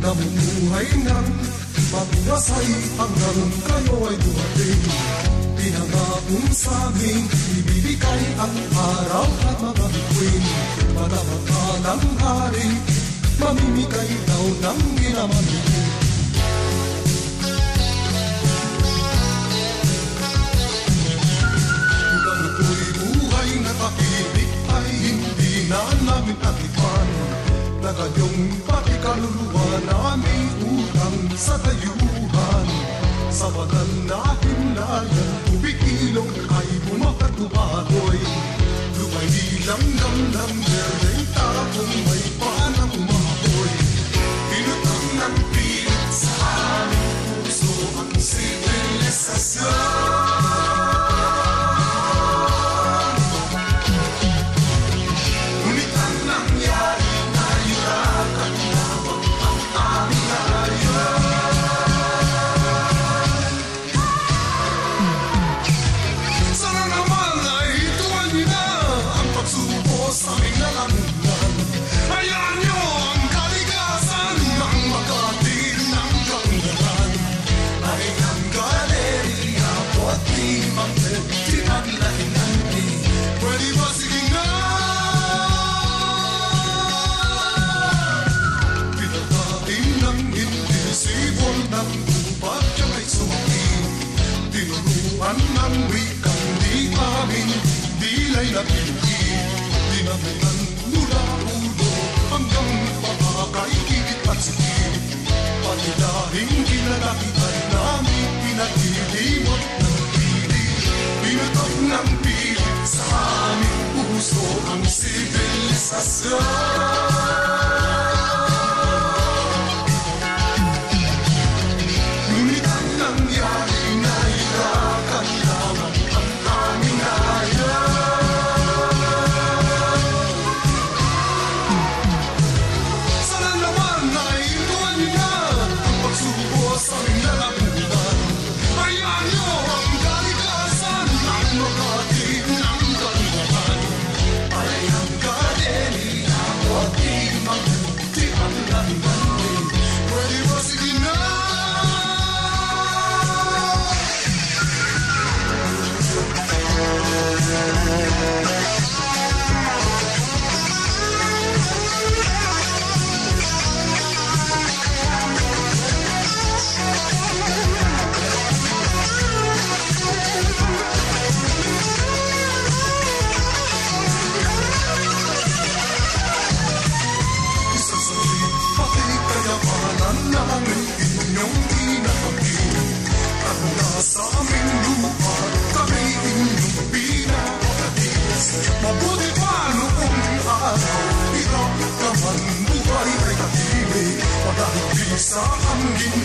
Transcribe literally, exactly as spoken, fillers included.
namumuhay ng magwasay hanggang kayo ay dumating. Pinangakong sa aming ibibigay ang araw at mga bituin. Matamakalang hari, mamimigay daw ng ginamanitin. Kung ito'y buhay na tahimik ay hindi na namin atipan. Nagayong pati kaluluwa namin utang sa dayuhan. Sa banal na himlayan, tubig ilong ay bumakatubahoy. Lumay nilang damdam, berdeng tapong may panang umahoy. Pinutang ng pilit sa aming puso ang sibilisasyon. Ngunit ang nangyari na yurakan lamang ang aming ayon. Sana naman ay tuwan niyo na ang pagsubo sa aming nalamunan. Hayaan niyo ang kaligasan ng Makati ng Kangaran. Ay ang galeriya po at limang tinaglahinan ni pwede ba sige nga? Pinatatin ng indisibol ng upat yung ay sumaki. Tinuruan ng wikang di amin, dilay na pinti. Dinaminan mula ulo hanggang pakakay higit at sikit. Pati dahing kinalaki ay namin pinagdilimot ng pilit. Pinutog ng pilit sa aming puso ang sibilisasyon. Ngunit ang nangyari na irakan lamang ang aming ayon. Sana naman ay tuwan niyo na ang pagsubo sa aming nalamunan. Hayaan niyo ang kaligasan ng Makati ng Kangaran. Ay ang galeriya o di magbuti ang lahinan. Pwede ba sige na? Isang saglit, pati kayapanan namin inyong inahagin. At nasa aming lupa, kami inyong pinakakatis. Mabuti pa noong araw, hirap naman buhay ay katibig. Pagkahigli sa hangin